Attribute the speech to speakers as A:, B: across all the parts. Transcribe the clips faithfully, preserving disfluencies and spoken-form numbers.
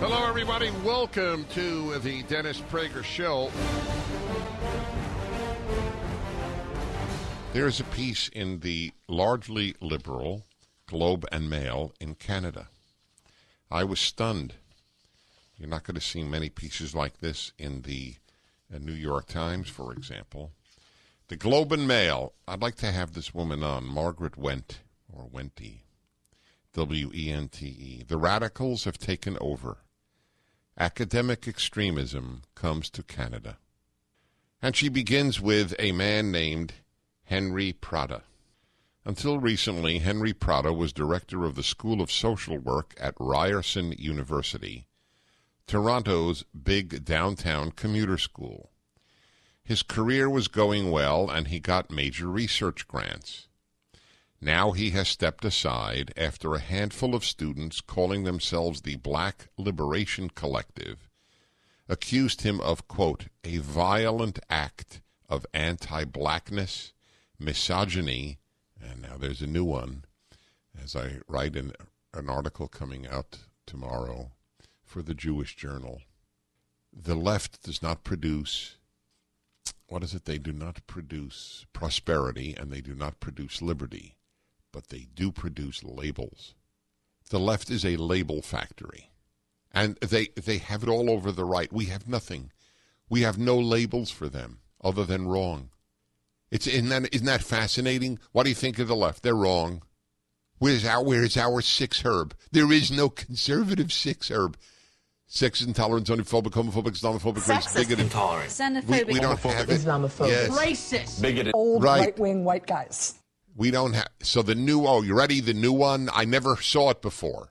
A: Hello, everybody. Welcome to the Dennis Prager Show. There's a piece in the largely liberal Globe and Mail in Canada. I was stunned. You're not going to see many pieces like this in the uh, New York Times, for example. The Globe and Mail. I'd like to have this woman on, Margaret Went, or Wenty, W E N T E. The radicals have taken over. Academic extremism comes to Canada. And she begins with a man named Henry Prager. Until recently, Henry Prager was director of the School of Social Work at Ryerson University, Toronto's big downtown commuter school. His career was going well, and he got major research grants. Now he has stepped aside after a handful of students calling themselves the Black Liberation Collective accused him of, quote, a violent act of anti-blackness, misogyny, and now there's a new one, as I write in an article coming out tomorrow for the Jewish Journal. The left does not produce, what is it? They do not produce prosperity, and they do not produce liberty. But they do produce labels. The left is a label factory. And they they have it all over the right. We have nothing. We have no labels for them other than wrong. It's isn't that, isn't that fascinating? What do you think of the left? They're wrong. Where's our, where's our six herb? There is no conservative six herb. Sex intolerance, homophobic, homophobic, Islamophobic, race, bigoted,
B: intolerant, xenophobic,
A: we, we don't have it.
C: Islamophobic,
A: yes.
C: racist,
B: bigoted,
C: old
A: right.
C: right-wing white guys.
A: We don't have, so the new, oh, you ready? The new one? I never saw it before.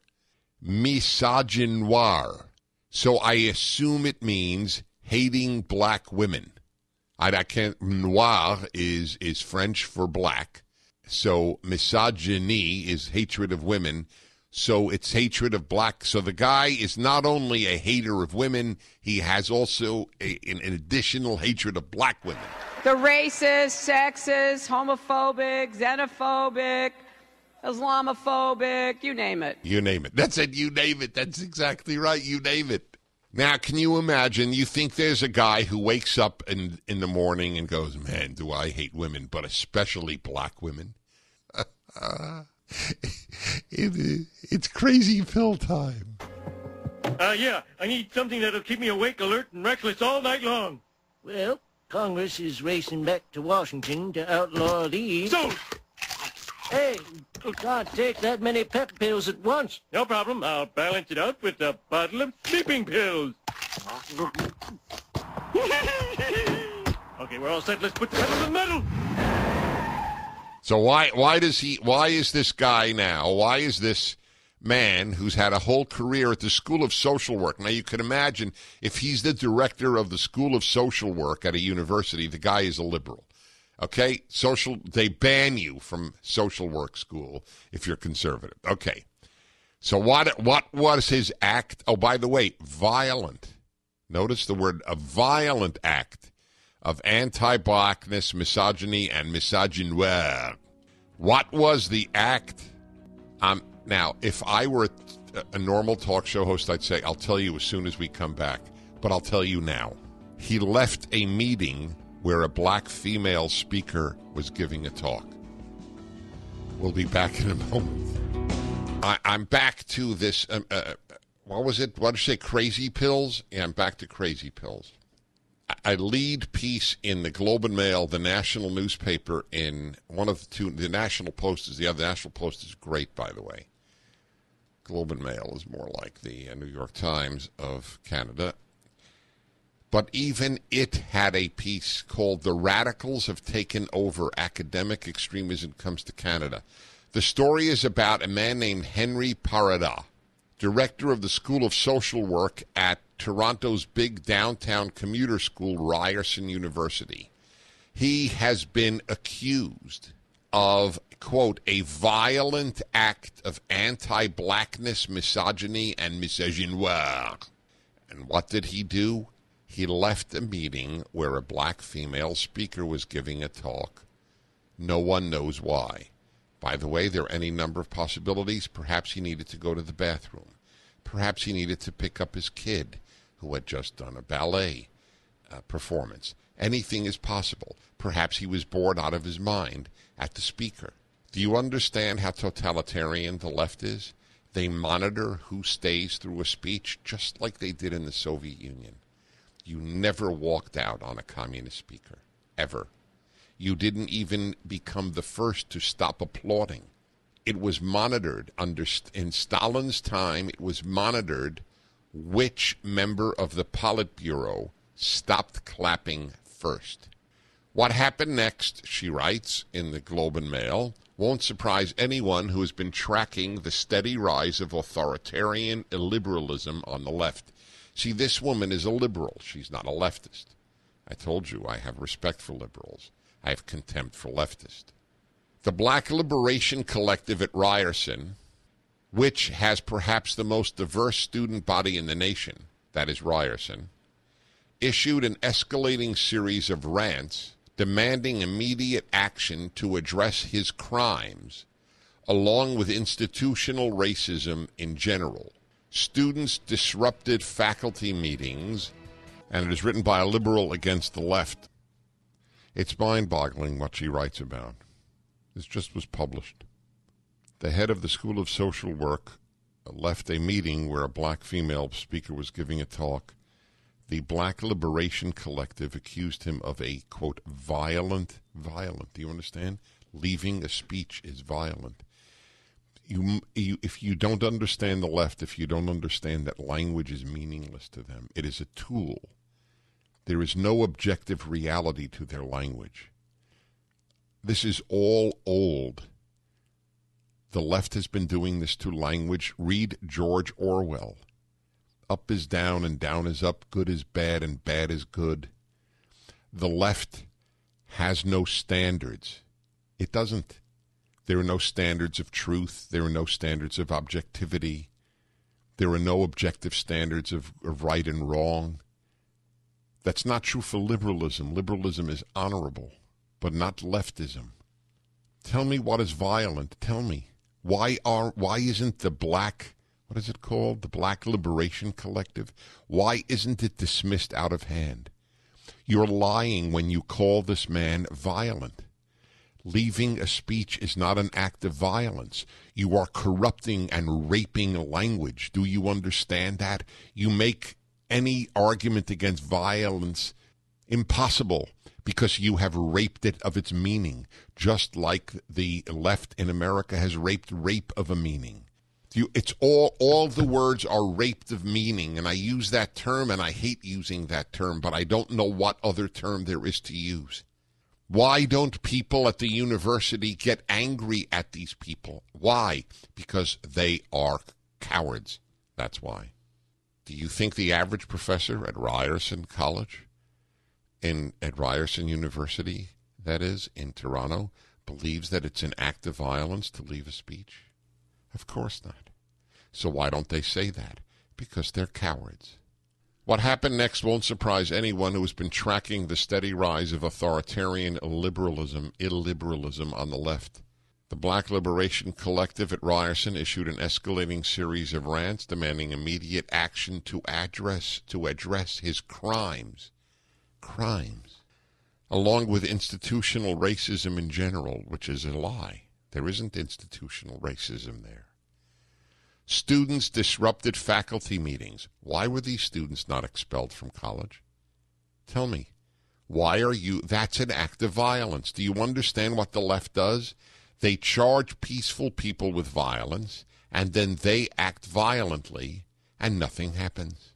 A: Misogynoir. So I assume it means hating black women. I, I can't, noir is, is French for black. So misogyny is hatred of women. So it's hatred of black. So the guy is not only a hater of women, he has also a, an, an additional hatred of black women.
D: The racist, sexist, homophobic, xenophobic, Islamophobic, you name it.
A: You name it. That's it. You name it. That's exactly right. You name it. Now, can you imagine, you think there's a guy who wakes up in, in the morning and goes, man, do I hate women, but especially black women? uh, it, it's crazy pill time.
E: Uh, yeah, I need something that'll keep me awake, alert, and restless all night long.
F: Well, Congress is racing back to Washington to outlaw these.
E: So!
F: Hey, you can't take that many pep pills at once.
E: No problem. I'll balance it out with a bottle of sleeping pills. Okay, we're all set. Let's put the pedal to the metal.
A: So why why does he why is this guy now, why is this man who's had a whole career at the School of Social Work? Now, you can imagine if he's the director of the School of Social Work at a university, the guy is a liberal. Okay? Social, they ban you from social work school if you're conservative. Okay. So what, what was his act? Oh, by the way, violent. Notice the word, a violent act of anti-blackness, misogyny, and misogynoir. What was the act? Um, Now, if I were a, a normal talk show host, I'd say, I'll tell you as soon as we come back. But I'll tell you now. He left a meeting where a black female speaker was giving a talk. We'll be back in a moment. I, I'm back to this, um, uh, what was it? What did you say, crazy pills? Yeah, I'm back to crazy pills. I, I lead piece in the Globe and Mail, the national newspaper, in one of the two, the National Post is the other. The National Post is great, by the way. Globe and Mail is more like the uh, New York Times of Canada. But even it had a piece called The Radicals Have Taken Over. Academic Extremism Comes to Canada. The story is about a man named Henry Prager, director of the School of Social Work at Toronto's big downtown commuter school, Ryerson University. He has been accused of, quote, a violent act of anti-blackness, misogyny, and misogynoir. And what did he do? He left a meeting where a black female speaker was giving a talk. No one knows why. By the way, there are any number of possibilities. Perhaps he needed to go to the bathroom. Perhaps he needed to pick up his kid who had just done a ballet uh, performance. Anything is possible. Perhaps he was bored out of his mind at the speaker. Do you understand how totalitarian the left is? They monitor who stays through a speech just like they did in the Soviet Union. You never walked out on a communist speaker, ever. You didn't even become the first to stop applauding. It was monitored. Under in Stalin's time, it was monitored which member of the Politburo stopped clapping first. What happened next, she writes in the Globe and Mail, won't surprise anyone who has been tracking the steady rise of authoritarian illiberalism on the left. See, this woman is a liberal. She's not a leftist. I told you I have respect for liberals. I have contempt for leftists. The Black Liberation Collective at Ryerson, which has perhaps the most diverse student body in the nation, that is Ryerson, issued an escalating series of rants demanding immediate action to address his crimes, along with institutional racism in general. Students disrupted faculty meetings, and it is written by a liberal against the left. It's mind-boggling what she writes about. This just was published. The head of the School of Social Work left a meeting where a black female speaker was giving a talk. The Black Liberation Collective accused him of a, quote, violent, violent, do you understand? Leaving a speech is violent. You, you, if you don't understand the left, if you don't understand that language is meaningless to them, it is a tool. There is no objective reality to their language. This is all old. The left has been doing this to language. Read George Orwell. Up is down and down is up, good is bad and bad is good. The left has no standards. It doesn't. There are no standards of truth. There are no standards of objectivity. There are no objective standards of, of right and wrong. That's not true for liberalism. Liberalism is honorable, but not leftism. Tell me what is violent. Tell me. Why are why isn't the black, what is it called? The Black Liberation Collective? Why isn't it dismissed out of hand? You're lying when you call this man violent. Leaving a speech is not an act of violence. You are corrupting and raping language. Do you understand that? You make any argument against violence impossible because you have raped it of its meaning, just like the left in America has raped rape of a meaning. You, it's all, all the words are raped of meaning, and I use that term, and I hate using that term, but I don't know what other term there is to use. Why don't people at the university get angry at these people? Why? Because they are cowards. That's why. Do you think the average professor at Ryerson College, in at Ryerson University, that is, in Toronto, believes that it's an act of violence to leave a speech? Of course not. So why don't they say that? Because they're cowards. What happened next won't surprise anyone who has been tracking the steady rise of authoritarian liberalism, illiberalism on the left. The Black Liberation Collective at Ryerson issued an escalating series of rants demanding immediate action to address to address his crimes. Crimes. Along with institutional racism in general, which is a lie. There isn't institutional racism there. Students disrupted faculty meetings. Why were these students not expelled from college? Tell me. Why are you... That's an act of violence. Do you understand what the left does? They charge peaceful people with violence, and then they act violently, and nothing happens.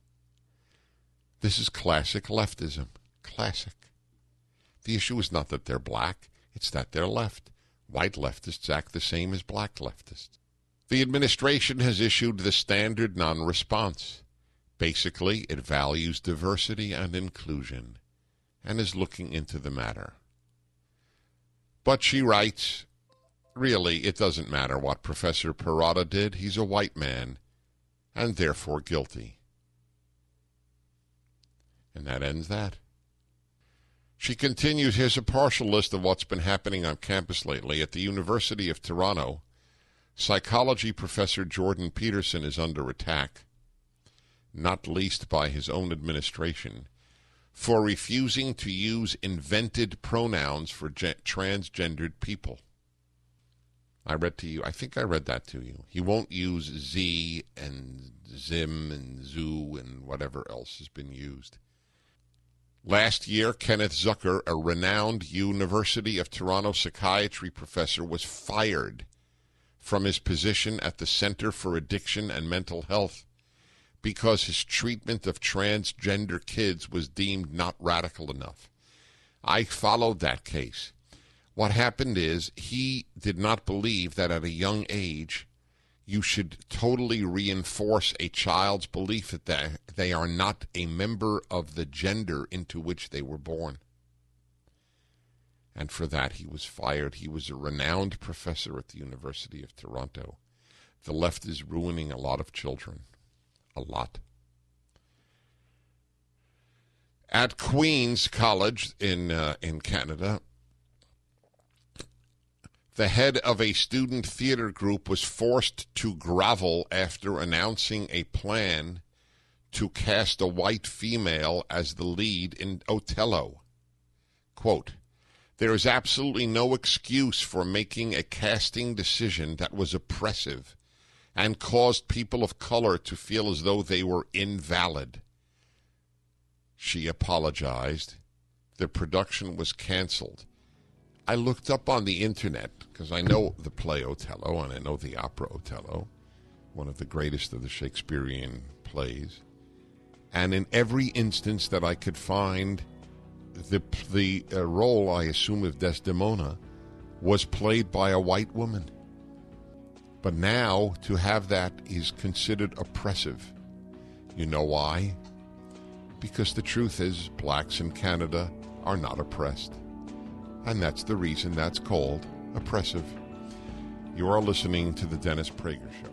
A: This is classic leftism. Classic. The issue is not that they're black. It's that they're left. White leftists act the same as black leftists. The administration has issued the standard non-response. Basically, it values diversity and inclusion and is looking into the matter. But she writes, really, it doesn't matter what Professor Parada did. He's a white man and therefore guilty. And that ends that. She continues, here's a partial list of what's been happening on campus lately. At the University of Toronto, psychology professor Jordan Peterson is under attack. not least by his own administration, for refusing to use invented pronouns for gen- transgendered people. I read to you, I think I read that to you. He won't use Z and Zim and Zoo and whatever else has been used. Last year, Kenneth Zucker, a renowned University of Toronto psychiatry professor, was fired from his position at the Center for Addiction and Mental Health because his treatment of transgender kids was deemed not radical enough. I followed that case. What happened is he did not believe that at a young age you should totally reinforce a child's belief that they, they are not a member of the gender into which they were born. And for that he was fired. He was a renowned professor at the University of Toronto. The left is ruining a lot of children. A lot. At Queen's College in uh, in Canada, the head of a student theater group was forced to grovel after announcing a plan to cast a white female as the lead in Othello. Quote, "There is absolutely no excuse for making a casting decision that was oppressive and caused people of color to feel as though they were invalid." She apologized. The production was canceled. I looked up on the internet, because I know the play Othello and I know the opera Othello, one of the greatest of the Shakespearean plays. And in every instance that I could find, the, the uh, role, I assume, of Desdemona was played by a white woman. But now, to have that is considered oppressive. You know why? Because the truth is, blacks in Canada are not oppressed. And that's the reason that's called oppressive. You are listening to the Dennis Prager Show.